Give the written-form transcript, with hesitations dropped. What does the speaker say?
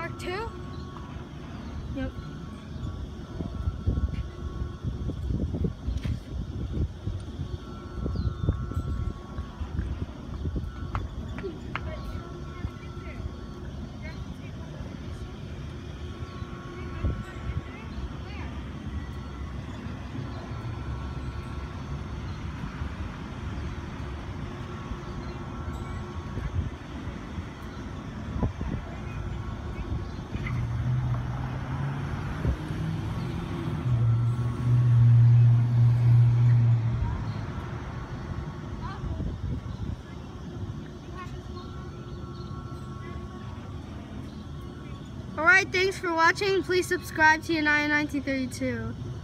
Mark II? Yep. Alright, thanks for watching. Please subscribe to United 1932.